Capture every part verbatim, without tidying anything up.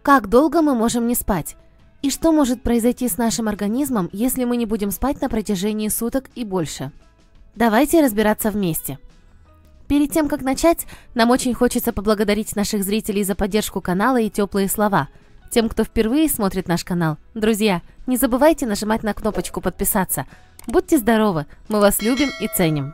Как долго мы можем не спать? И что может произойти с нашим организмом, если мы не будем спать на протяжении суток и больше? Давайте разбираться вместе. Перед тем, как начать, нам очень хочется поблагодарить наших зрителей за поддержку канала и теплые слова. Тем, кто впервые смотрит наш канал, друзья, не забывайте нажимать на кнопочку «Подписаться». Будьте здоровы, мы вас любим и ценим.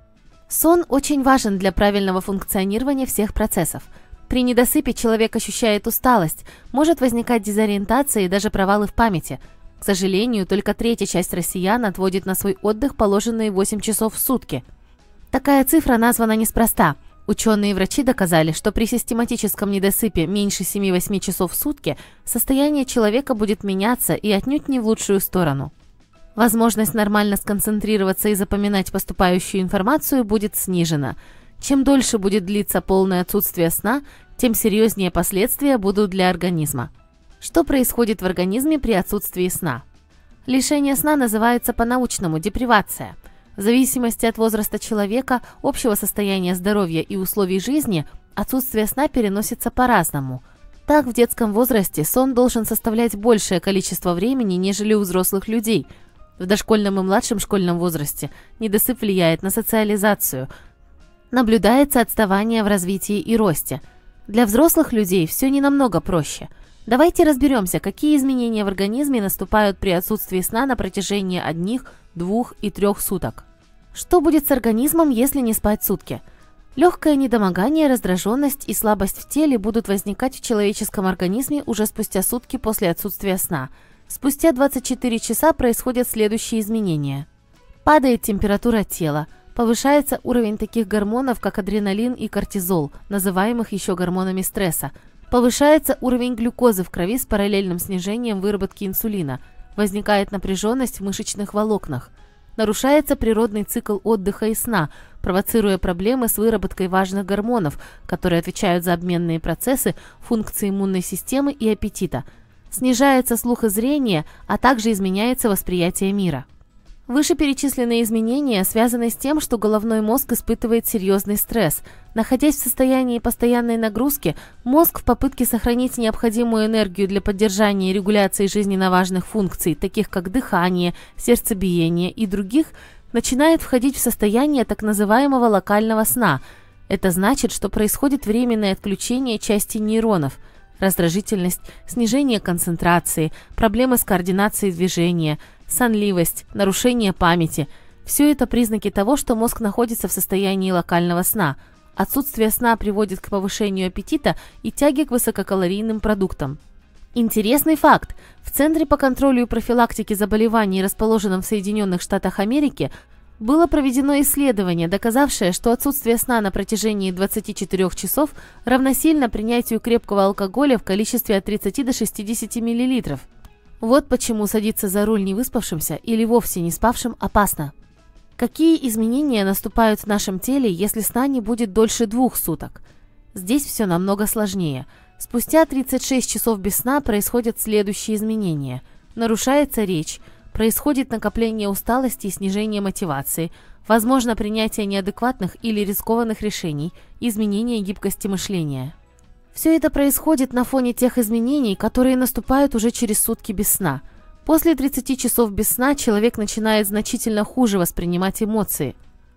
Сон очень важен для правильного функционирования всех процессов. При недосыпе человек ощущает усталость, может возникать дезориентация и даже провалы в памяти. К сожалению, только третья часть россиян отводит на свой отдых положенные восемь часов в сутки. Такая цифра названа неспроста. Ученые и врачи доказали, что при систематическом недосыпе меньше семи-восьми часов в сутки состояние человека будет меняться и отнюдь не в лучшую сторону. Возможность нормально сконцентрироваться и запоминать поступающую информацию будет снижена. Чем дольше будет длиться полное отсутствие сна, тем серьезнее последствия будут для организма. Что происходит в организме при отсутствии сна? Лишение сна называется по-научному депривация. В зависимости от возраста человека, общего состояния здоровья и условий жизни, отсутствие сна переносится по-разному. Так, в детском возрасте сон должен составлять большее количество времени, нежели у взрослых людей. В дошкольном и младшем школьном возрасте недосып влияет на социализацию. Наблюдается отставание в развитии и росте. Для взрослых людей все не намного проще. Давайте разберемся, какие изменения в организме наступают при отсутствии сна на протяжении одних, двух и трех суток. Что будет с организмом, если не спать сутки? Легкое недомогание, раздраженность и слабость в теле будут возникать в человеческом организме уже спустя сутки после отсутствия сна. Спустя двадцать четыре часа происходят следующие изменения. Падает температура тела, повышается уровень таких гормонов, как адреналин и кортизол, называемых еще гормонами стресса. Повышается уровень глюкозы в крови с параллельным снижением выработки инсулина. Возникает напряженность в мышечных волокнах. Нарушается природный цикл отдыха и сна, провоцируя проблемы с выработкой важных гормонов, которые отвечают за обменные процессы, функции иммунной системы и аппетита. Снижается слух и зрение, а также изменяется восприятие мира. Вышеперечисленные изменения связаны с тем, что головной мозг испытывает серьезный стресс. Находясь в состоянии постоянной нагрузки, мозг в попытке сохранить необходимую энергию для поддержания и регуляции жизненно важных функций, таких как дыхание, сердцебиение и других, начинает входить в состояние так называемого локального сна. Это значит, что происходит временное отключение части нейронов. Раздражительность, снижение концентрации, проблемы с координацией движения, сонливость, нарушение памяти – все это признаки того, что мозг находится в состоянии локального сна. Отсутствие сна приводит к повышению аппетита и тяге к высококалорийным продуктам. Интересный факт. В Центре по контролю и профилактике заболеваний, расположенном в Соединенных Штатах Америки, было проведено исследование, доказавшее, что отсутствие сна на протяжении двадцати четырёх часов равносильно принятию крепкого алкоголя в количестве от тридцати до шестидесяти миллилитров. Вот почему садиться за руль невыспавшимся или вовсе не спавшим опасно. Какие изменения наступают в нашем теле, если сна не будет дольше двух суток? Здесь все намного сложнее. Спустя тридцать шесть часов без сна происходят следующие изменения. Нарушается речь, происходит накопление усталости и снижение мотивации, возможно принятие неадекватных или рискованных решений, изменение гибкости мышления. Все это происходит на фоне тех изменений, которые наступают уже через сутки без сна. После тридцати часов без сна человек начинает значительно хуже воспринимать эмоции.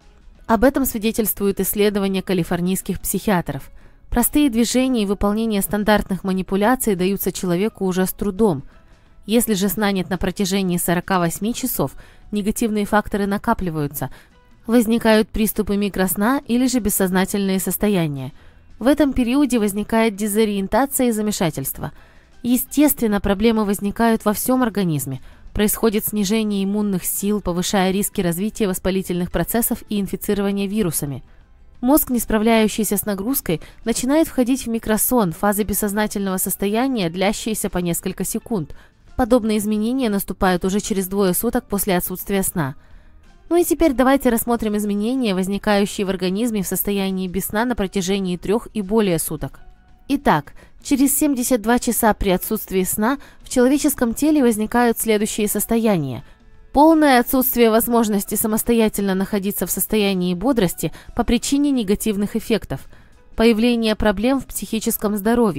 Об этом свидетельствуют исследования калифорнийских психиатров. Простые движения и выполнение стандартных манипуляций даются человеку уже с трудом. Если же сна нет на протяжении сорока восьми часов, негативные факторы накапливаются, возникают приступы микросна или же бессознательные состояния. В этом периоде возникает дезориентация и замешательство. Естественно, проблемы возникают во всем организме. Происходит снижение иммунных сил, повышая риски развития воспалительных процессов и инфицирования вирусами. Мозг, не справляющийся с нагрузкой, начинает входить в микросон, фазы бессознательного состояния, длящиеся по несколько секунд. Подобные изменения наступают уже через двое суток после отсутствия сна. Ну и теперь давайте рассмотрим изменения, возникающие в организме в состоянии без сна на протяжении трех и более суток. Итак, через семьдесят два часа при отсутствии сна в человеческом теле возникают следующие состояния. Полное отсутствие возможности самостоятельно находиться в состоянии бодрости по причине негативных эффектов. Появление проблем в психическом здоровье.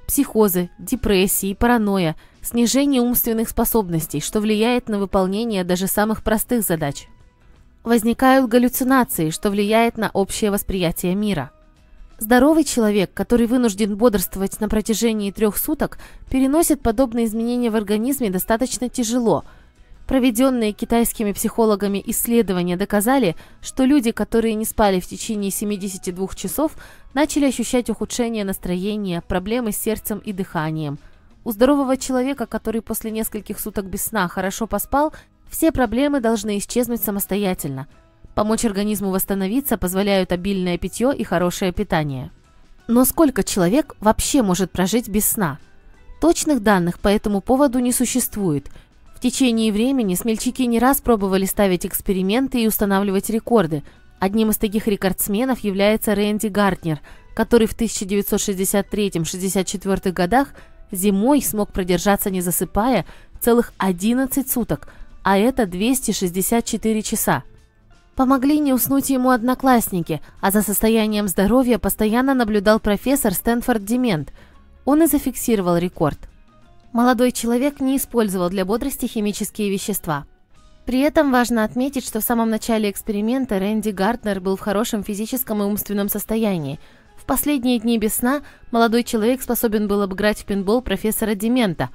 психозы, депрессии, паранойя, снижение умственных способностей, что влияет на выполнение даже самых простых задач. Возникают галлюцинации, что влияет на общее восприятие мира. Здоровый человек, который вынужден бодрствовать на протяжении трех суток, переносит подобные изменения в организме достаточно тяжело. Проведенные китайскими психологами исследования доказали, что люди, которые не спали в течение семидесяти двух часов, начали ощущать ухудшение настроения, проблемы с сердцем и дыханием. У здорового человека, который после нескольких суток без сна хорошо поспал, все проблемы должны исчезнуть самостоятельно. Помочь организму восстановиться позволяют обильное питье и хорошее питание. Но сколько человек вообще может прожить без сна? Точных данных по этому поводу не существует. В течение времени смельчаки не раз пробовали ставить эксперименты и устанавливать рекорды. Одним из таких рекордсменов является Рэнди Гартнер, который в тысяча девятьсот шестьдесят третьем — шестьдесят четвёртом годах зимой смог продержаться не засыпая целых одиннадцать суток, а это двести шестьдесят четыре часа. Помогли не уснуть ему одноклассники, а за состоянием здоровья постоянно наблюдал профессор Стэнфорд Демент. Он и зафиксировал рекорд. Молодой человек не использовал для бодрости химические вещества. При этом важно отметить, что в самом начале эксперимента Рэнди Гартнер был в хорошем физическом и умственном состоянии. В последние дни без сна молодой человек способен был обыграть в пейнтбол профессора Демента,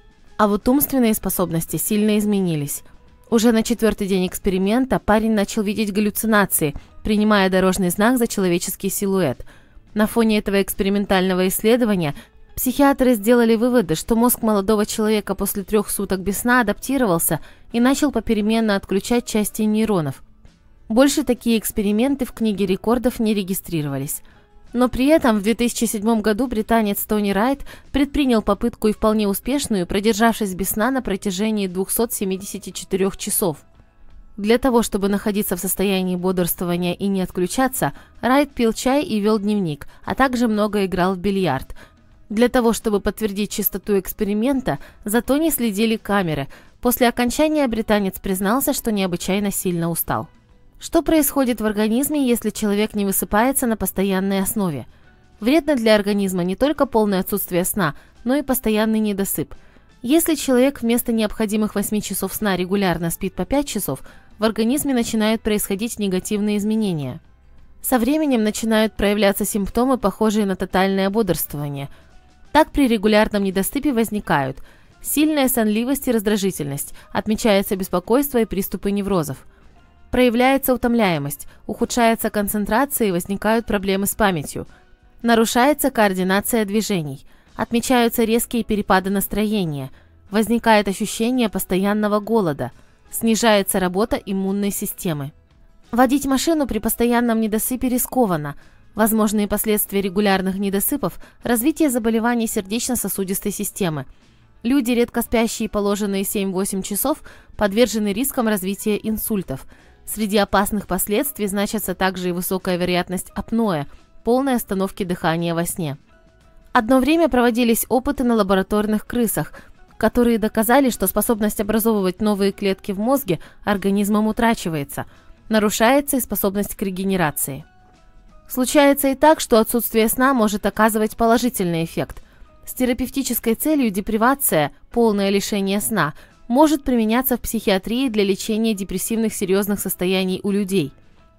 а вот умственные способности сильно изменились. Уже на четвертый день эксперимента парень начал видеть галлюцинации, принимая дорожный знак за человеческий силуэт. На фоне этого экспериментального исследования психиатры сделали выводы, что мозг молодого человека после трех суток без сна адаптировался и начал попеременно отключать части нейронов. Больше такие эксперименты в книге рекордов не регистрировались. Но при этом в две тысячи седьмом году британец Тони Райт предпринял попытку и вполне успешную, продержавшись без сна на протяжении двухсот семидесяти четырёх часов. Для того, чтобы находиться в состоянии бодрствования и не отключаться, Райт пил чай и вел дневник, а также много играл в бильярд. Для того, чтобы подтвердить чистоту эксперимента, за Тони следили камеры. После окончания британец признался, что необычайно сильно устал. Что происходит в организме, если человек не высыпается на постоянной основе? Вредно для организма не только полное отсутствие сна, но и постоянный недосып. Если человек вместо необходимых восьми часов сна регулярно спит по пять часов, в организме начинают происходить негативные изменения. Со временем начинают проявляться симптомы, похожие на тотальное бодрствование. Так при регулярном недосыпе возникают сильная сонливость и раздражительность, отмечается беспокойство и приступы неврозов. Проявляется утомляемость, ухудшается концентрация и возникают проблемы с памятью. Нарушается координация движений, отмечаются резкие перепады настроения, возникает ощущение постоянного голода, снижается работа иммунной системы. Водить машину при постоянном недосыпе рискованно. Возможные последствия регулярных недосыпов – развитие заболеваний сердечно-сосудистой системы. Люди, редко спящие положенные семь-восемь часов, подвержены рискам развития инсультов. Среди опасных последствий значатся также и высокая вероятность апноэ, полной остановки дыхания во сне. Одно время проводились опыты на лабораторных крысах, которые доказали, что способность образовывать новые клетки в мозге организмом утрачивается, нарушается и способность к регенерации. Случается и так, что отсутствие сна может оказывать положительный эффект. С терапевтической целью депривация, полное лишение сна, может применяться в психиатрии для лечения депрессивных серьезных состояний у людей.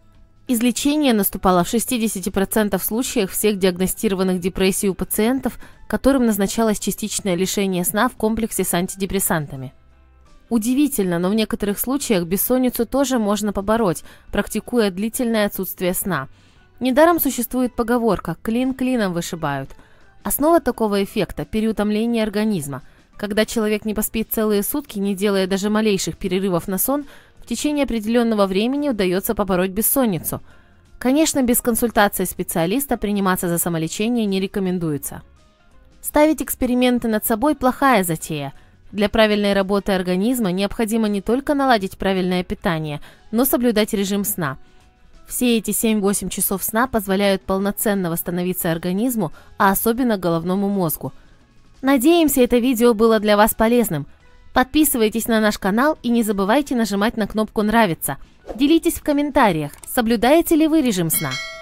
Излечение наступало в шестидесяти процентах случаях всех диагностированных депрессий у пациентов, которым назначалось частичное лишение сна в комплексе с антидепрессантами. Удивительно, но в некоторых случаях бессонницу тоже можно побороть, практикуя длительное отсутствие сна. Недаром существует поговорка «клин клином вышибают». Основа такого эффекта – переутомление организма. Когда человек не поспит целые сутки, не делая даже малейших перерывов на сон, в течение определенного времени удается побороть бессонницу. Конечно, без консультации специалиста приниматься за самолечение не рекомендуется. Ставить эксперименты над собой – плохая затея. Для правильной работы организма необходимо не только наладить правильное питание, но соблюдать режим сна. Все эти семь-восемь часов сна позволяют полноценно восстановиться организму, а особенно головному мозгу. Надеемся, это видео было для вас полезным. Подписывайтесь на наш канал и не забывайте нажимать на кнопку «Нравится». Делитесь в комментариях, соблюдаете ли вы режим сна.